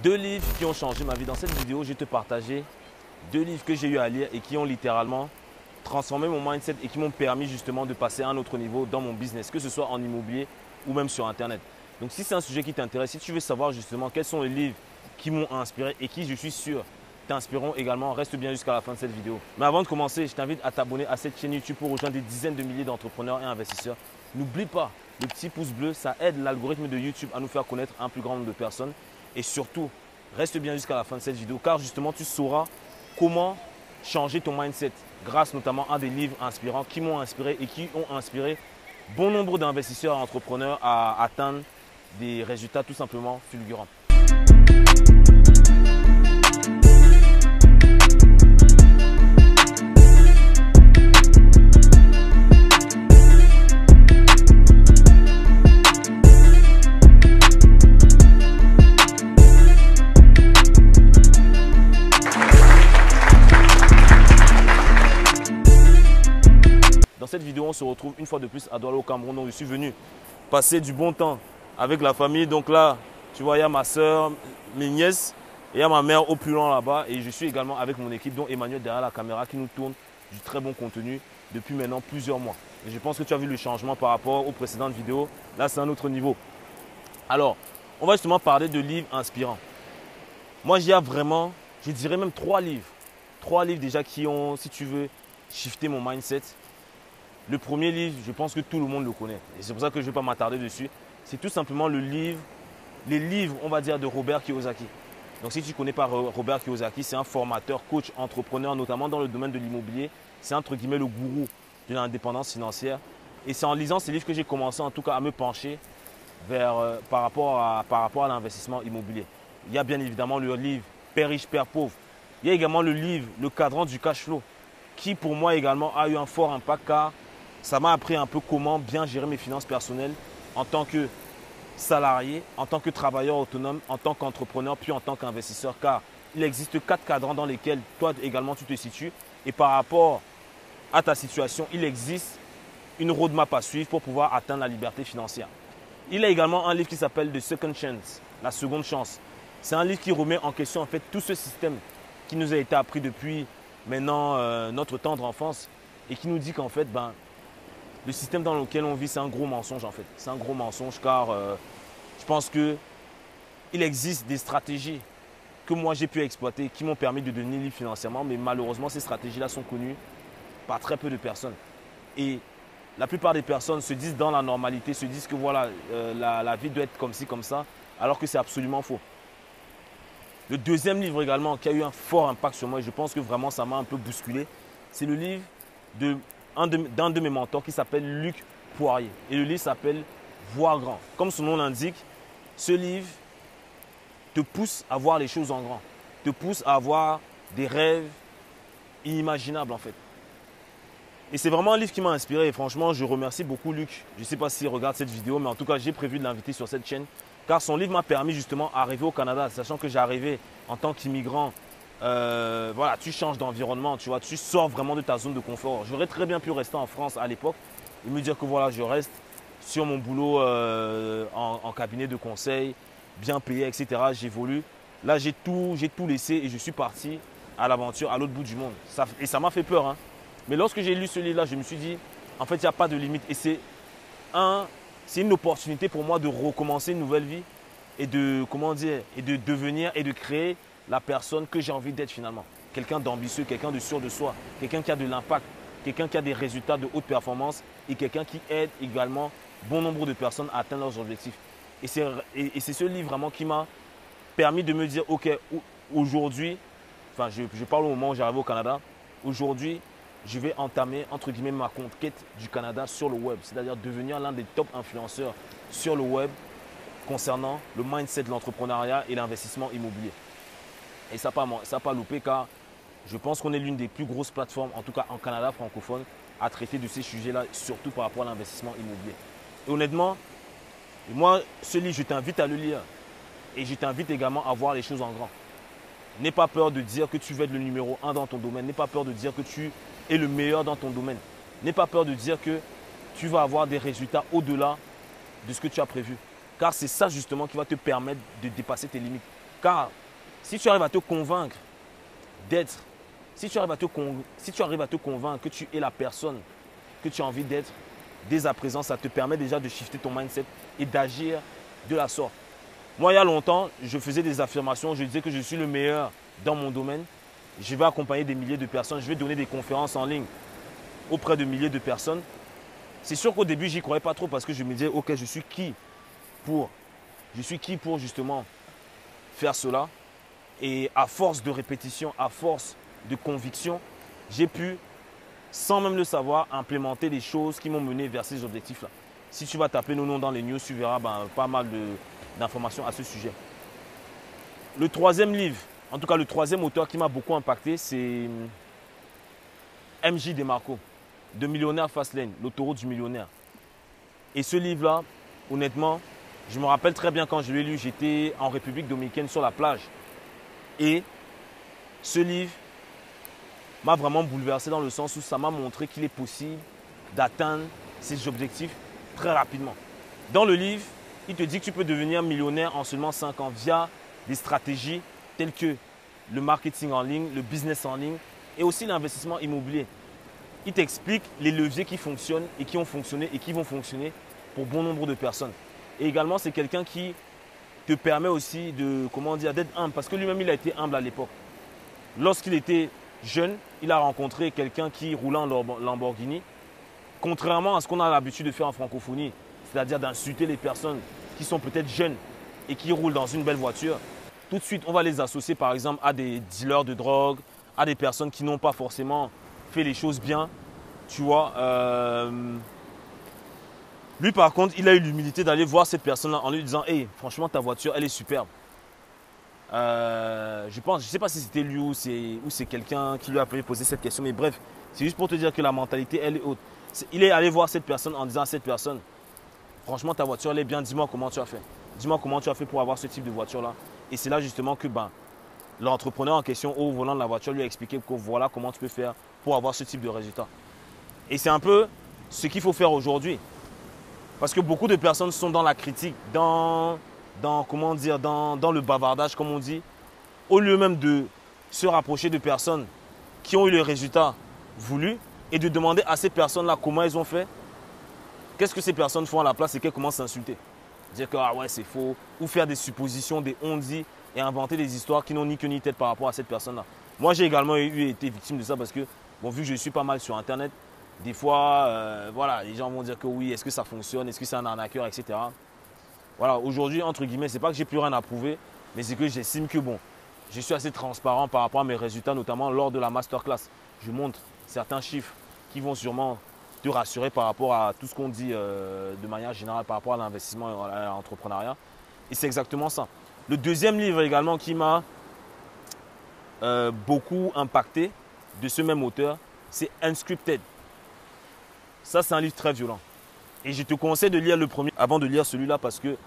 Deux livres qui ont changé ma vie. Dans cette vidéo, je vais te partager deux livres que j'ai eu à lire et qui ont littéralement transformé mon mindset et qui m'ont permis justement de passer à un autre niveau dans mon business, que ce soit en immobilier ou même sur Internet. Donc si c'est un sujet qui t'intéresse, si tu veux savoir justement quels sont les livres qui m'ont inspiré et qui, je suis sûr, t'inspireront également, reste bien jusqu'à la fin de cette vidéo. Mais avant de commencer, je t'invite à t'abonner à cette chaîne YouTube pour rejoindre des dizaines de milliers d'entrepreneurs et investisseurs. N'oublie pas le petit pouce bleu, ça aide l'algorithme de YouTube à nous faire connaître un plus grand nombre de personnes. Et surtout, reste bien jusqu'à la fin de cette vidéo car justement, tu sauras comment changer ton mindset grâce notamment à des livres inspirants qui m'ont inspiré et qui ont inspiré bon nombre d'investisseurs et entrepreneurs à atteindre des résultats tout simplement fulgurants. Dans cette vidéo, on se retrouve une fois de plus à Douala au Cameroun. Donc, je suis venu passer du bon temps avec la famille. Donc là, tu vois, il y a ma soeur, mes nièces et il y a ma mère au plus loin là-bas. Et je suis également avec mon équipe, dont Emmanuel derrière la caméra qui nous tourne du très bon contenu depuis maintenant plusieurs mois. Et je pense que tu as vu le changement par rapport aux précédentes vidéos. Là, c'est un autre niveau. Alors, on va justement parler de livres inspirants. Moi, il y a vraiment, je dirais même trois livres. Trois livres déjà qui ont, si tu veux, shifté mon mindset. Le premier livre, je pense que tout le monde le connaît. Et c'est pour ça que je ne vais pas m'attarder dessus. C'est tout simplement les livres, on va dire, de Robert Kiyosaki. Donc si tu ne connais pas Robert Kiyosaki, c'est un formateur, coach, entrepreneur, notamment dans le domaine de l'immobilier. C'est entre guillemets le gourou de l'indépendance financière. Et c'est en lisant ces livres que j'ai commencé en tout cas à me pencher par rapport à l'investissement immobilier. Il y a bien évidemment le livre Père riche, Père pauvre. Il y a également le livre Le cadran du cash flow, qui pour moi également a eu un fort impact car ça m'a appris un peu comment bien gérer mes finances personnelles en tant que salarié, en tant que travailleur autonome, en tant qu'entrepreneur, puis en tant qu'investisseur. Car il existe 4 cadrans dans lesquels toi également tu te situes. Et par rapport à ta situation, il existe une roadmap à suivre pour pouvoir atteindre la liberté financière. Il y a également un livre qui s'appelle The Second Chance, la seconde chance. C'est un livre qui remet en question en fait tout ce système qui nous a été appris depuis maintenant notre tendre enfance et qui nous dit qu'en fait, le système dans lequel on vit, c'est un gros mensonge en fait. C'est un gros mensonge car je pense qu'il existe des stratégies que moi j'ai pu exploiter qui m'ont permis de devenir libre financièrement. Mais malheureusement, ces stratégies-là sont connues par très peu de personnes. Et la plupart des personnes se disent dans la normalité, se disent que voilà, la vie doit être comme ci, comme ça, alors que c'est absolument faux. Le deuxième livre également qui a eu un fort impact sur moi, et je pense que vraiment ça m'a un peu bousculé, c'est le livre d'un de mes mentors qui s'appelle Luc Poirier. Et le livre s'appelle Voir grand. Comme son nom l'indique, ce livre te pousse à voir les choses en grand, te pousse à avoir des rêves inimaginables en fait. Et c'est vraiment un livre qui m'a inspiré et franchement, je remercie beaucoup Luc. Je ne sais pas s'il regarde cette vidéo, mais en tout cas, j'ai prévu de l'inviter sur cette chaîne car son livre m'a permis justement d'arriver au Canada, sachant que j'arrivais en tant qu'immigrant. Voilà, tu changes d'environnement, tu vois, tu sors vraiment de ta zone de confort. J'aurais très bien pu rester en France à l'époque et me dire que voilà, je reste sur mon boulot en cabinet de conseil, bien payé, etc. J'évolue. Là, j'ai tout laissé et je suis parti à l'aventure à l'autre bout du monde. Et ça m'a fait peur, hein. Mais lorsque j'ai lu ce livre-là, je me suis dit, en fait, il n'y a pas de limite. Et c'est une opportunité pour moi de recommencer une nouvelle vie et de devenir et de créer la personne que j'ai envie d'être finalement. Quelqu'un d'ambitieux, quelqu'un de sûr de soi, quelqu'un qui a de l'impact, quelqu'un qui a des résultats de haute performance et quelqu'un qui aide également bon nombre de personnes à atteindre leurs objectifs. Et c'est ce livre vraiment qui m'a permis de me dire, ok, aujourd'hui, enfin je parle au moment où j'arrive au Canada, aujourd'hui, je vais entamer entre guillemets ma conquête du Canada sur le web, c'est-à-dire devenir l'un des top influenceurs sur le web concernant le mindset de l'entrepreneuriat et l'investissement immobilier. Et ça n'a pas loupé car je pense qu'on est l'une des plus grosses plateformes, en tout cas en Canada francophone, à traiter de ces sujets-là, surtout par rapport à l'investissement immobilier. Et honnêtement, moi, ce livre, je t'invite à le lire et je t'invite également à voir les choses en grand. N'aie pas peur de dire que tu veux être le numéro 1 dans ton domaine. N'aie pas peur de dire que tu es le meilleur dans ton domaine. N'aie pas peur de dire que tu vas avoir des résultats au-delà de ce que tu as prévu. Car c'est ça justement qui va te permettre de dépasser tes limites. Car si tu arrives à te convaincre d'être, si tu arrives à te convaincre que tu es la personne que tu as envie d'être, dès à présent, ça te permet déjà de shifter ton mindset et d'agir de la sorte. Moi, il y a longtemps, je faisais des affirmations, je disais que je suis le meilleur dans mon domaine. Je vais accompagner des milliers de personnes, je vais donner des conférences en ligne auprès de milliers de personnes. C'est sûr qu'au début, j'y croyais pas trop parce que je me disais, ok, je suis qui pour justement faire cela. Et à force de répétition, à force de conviction, j'ai pu, sans même le savoir, implémenter des choses qui m'ont mené vers ces objectifs-là. Si tu vas taper nos noms dans les news, tu verras pas mal d'informations à ce sujet. Le troisième livre, en tout cas le troisième auteur qui m'a beaucoup impacté, c'est MJ DeMarco, de Millionnaire Fastlane, l'autoroute du millionnaire. Et ce livre-là, honnêtement, je me rappelle très bien quand je l'ai lu, j'étais en République dominicaine sur la plage. Et ce livre m'a vraiment bouleversé dans le sens où ça m'a montré qu'il est possible d'atteindre ses objectifs très rapidement. Dans le livre, il te dit que tu peux devenir millionnaire en seulement 5 ans via des stratégies telles que le marketing en ligne, le business en ligne et aussi l'investissement immobilier. Il t'explique les leviers qui fonctionnent et qui ont fonctionné et qui vont fonctionner pour bon nombre de personnes. Et également, c'est quelqu'un qui te permet aussi de, d'être humble parce que lui-même, il a été humble à l'époque. Lorsqu'il était jeune, il a rencontré quelqu'un qui roulait en Lamborghini. Contrairement à ce qu'on a l'habitude de faire en francophonie, c'est-à-dire d'insulter les personnes qui sont peut-être jeunes et qui roulent dans une belle voiture, tout de suite, on va les associer par exemple à des dealers de drogue, à des personnes qui n'ont pas forcément fait les choses bien. Tu vois, lui par contre, il a eu l'humilité d'aller voir cette personne-là en lui disant « Hey, franchement, ta voiture, elle est superbe. » je ne sais pas si c'était lui ou c'est quelqu'un qui lui a posé cette question, mais bref, c'est juste pour te dire que la mentalité, elle est haute. Il est allé voir cette personne en disant à cette personne, franchement, ta voiture, elle est bien, dis-moi comment tu as fait. Dis-moi comment tu as fait pour avoir ce type de voiture-là. Et c'est là justement que l'entrepreneur en question, au volant de la voiture, lui a expliqué que voilà comment tu peux faire pour avoir ce type de résultat. Et c'est un peu ce qu'il faut faire aujourd'hui. Parce que beaucoup de personnes sont dans la critique, dans le bavardage, comme on dit, au lieu même de se rapprocher de personnes qui ont eu les résultats voulus et de demander à ces personnes-là comment elles ont fait. Qu'est-ce que ces personnes font à la place et qu'elles commencent à insulter. Dire que ah ouais, c'est faux, ou faire des suppositions, des on-dit et inventer des histoires qui n'ont ni queue ni tête par rapport à cette personne-là. Moi, j'ai également été victime de ça parce que, bon, vu que je suis pas mal sur Internet, des fois, voilà, les gens vont dire que oui, est-ce que ça fonctionne, est-ce que c'est un arnaqueur, etc. Voilà, aujourd'hui, entre guillemets, c'est pas que j'ai plus rien à prouver, mais c'est que j'estime que bon, je suis assez transparent par rapport à mes résultats, notamment lors de la masterclass. Je montre certains chiffres qui vont sûrement te rassurer par rapport à tout ce qu'on dit de manière générale par rapport à l'investissement et à l'entrepreneuriat. Et c'est exactement ça. Le deuxième livre également qui m'a beaucoup impacté de ce même auteur, c'est Unscripted. Ça, c'est un livre très violent. Et je te conseille de lire le premier avant de lire celui-là parce que,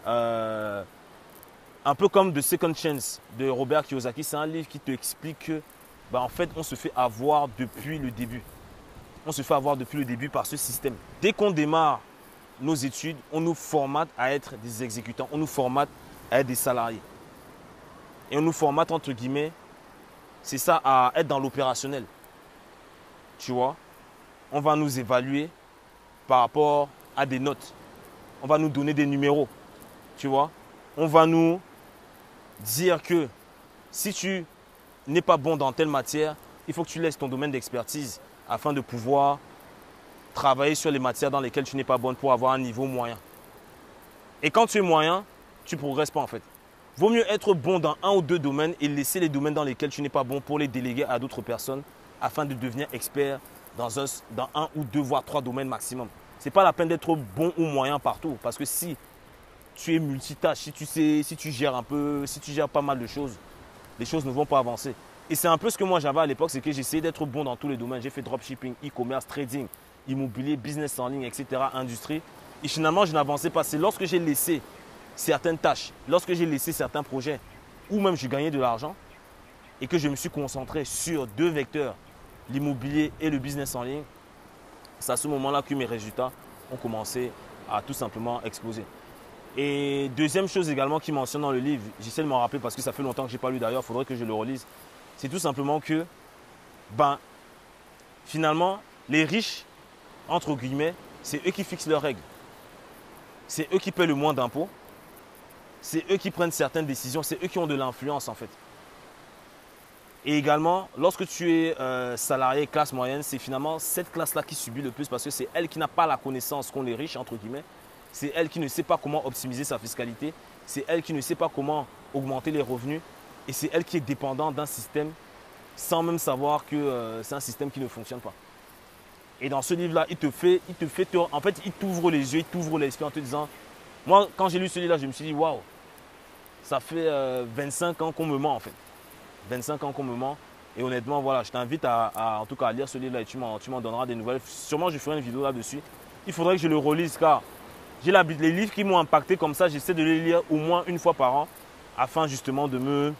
un peu comme The Second Chance de Robert Kiyosaki, c'est un livre qui te explique que, en fait, on se fait avoir depuis le début. On se fait avoir depuis le début par ce système. Dès qu'on démarre nos études, on nous formate à être des exécutants, on nous formate à être des salariés. Et on nous formate, entre guillemets, c'est ça, à être dans l'opérationnel. Tu vois, on va nous évaluer par rapport à des notes. On va nous donner des numéros. Tu vois, on va nous dire que si tu n'es pas bon dans telle matière, il faut que tu laisses ton domaine d'expertise afin de pouvoir travailler sur les matières dans lesquelles tu n'es pas bonne pour avoir un niveau moyen. Et quand tu es moyen, tu ne progresses pas en fait. Vaut mieux être bon dans un ou deux domaines et laisser les domaines dans lesquels tu n'es pas bon pour les déléguer à d'autres personnes afin de devenir expert dans un ou deux, voire trois domaines maximum. Ce n'est pas la peine d'être bon ou moyen partout parce que si tu es multitâche, si tu gères un peu, si tu gères pas mal de choses, les choses ne vont pas avancer. Et c'est un peu ce que moi j'avais à l'époque, c'est que j'essayais d'être bon dans tous les domaines. J'ai fait dropshipping, e-commerce, trading, immobilier, business en ligne, etc., industrie. Et finalement, je n'avançais pas. C'est lorsque j'ai laissé certaines tâches, lorsque j'ai laissé certains projets, ou même je gagnais de l'argent, et que je me suis concentré sur deux vecteurs, l'immobilier et le business en ligne, c'est à ce moment-là que mes résultats ont commencé à tout simplement exploser. Et deuxième chose également qu'il mentionne dans le livre, j'essaie de m'en rappeler parce que ça fait longtemps que je n'ai pas lu d'ailleurs, il faudrait que je le relise. C'est tout simplement que, finalement, les riches, entre guillemets, c'est eux qui fixent leurs règles. C'est eux qui paient le moins d'impôts. C'est eux qui prennent certaines décisions. C'est eux qui ont de l'influence en fait. Et également, lorsque tu es salarié classe moyenne, c'est finalement cette classe-là qui subit le plus parce que c'est elle qui n'a pas la connaissance qu'ont les riches, entre guillemets. C'est elle qui ne sait pas comment optimiser sa fiscalité. C'est elle qui ne sait pas comment augmenter les revenus. Et c'est elle qui est dépendante d'un système sans même savoir que c'est un système qui ne fonctionne pas. Et dans ce livre-là, en fait, il t'ouvre les yeux, il t'ouvre l'esprit en te disant, moi, quand j'ai lu ce livre-là, je me suis dit, waouh, ça fait 25 ans qu'on me ment en fait. 25 ans qu'on me ment. Et honnêtement, voilà, je t'invite en tout cas à lire ce livre-là et tu m'en donneras des nouvelles. Sûrement, je ferai une vidéo là-dessus. Il faudrait que je le relise car j'ai l'habitude, les livres qui m'ont impacté comme ça, j'essaie de les lire au moins une fois par an afin justement de me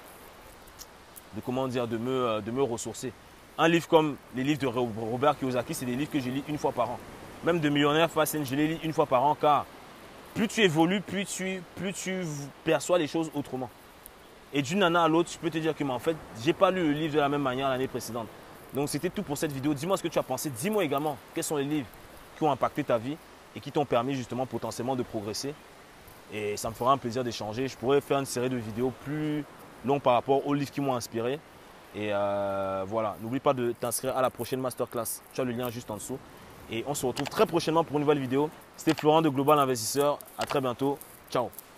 ressourcer. Un livre comme les livres de Robert Kiyosaki, c'est des livres que je lis une fois par an. Même de Millionnaire Facile, je les lis une fois par an car plus tu évolues, plus tu perçois les choses autrement. Et d'une année à l'autre, je peux te dire que en fait, je n'ai pas lu le livre de la même manière l'année précédente. Donc c'était tout pour cette vidéo. Dis-moi ce que tu as pensé. Dis-moi également quels sont les livres qui ont impacté ta vie et qui t'ont permis justement potentiellement de progresser. Et ça me fera un plaisir d'échanger. Je pourrais faire une série de vidéos plus longues par rapport aux livres qui m'ont inspiré. Et voilà, n'oublie pas de t'inscrire à la prochaine masterclass. Tu as le lien juste en dessous. Et on se retrouve très prochainement pour une nouvelle vidéo. C'était Florent de Global Investisseur. À très bientôt. Ciao.